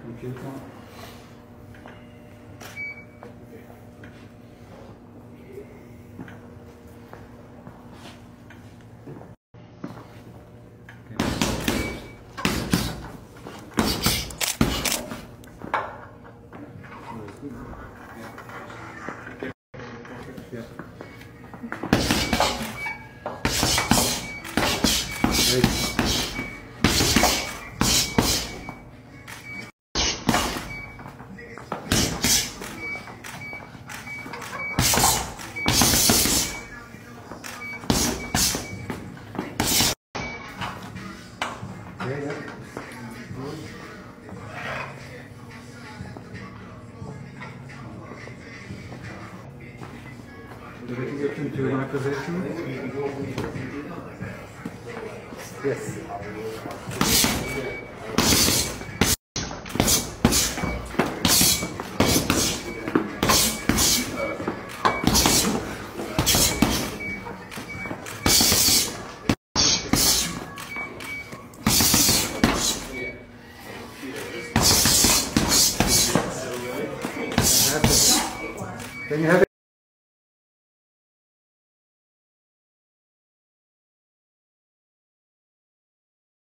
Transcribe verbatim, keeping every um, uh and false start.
Computer. Yeah. Right. Yeah, yeah. Did we get into my position? Yes. Then you have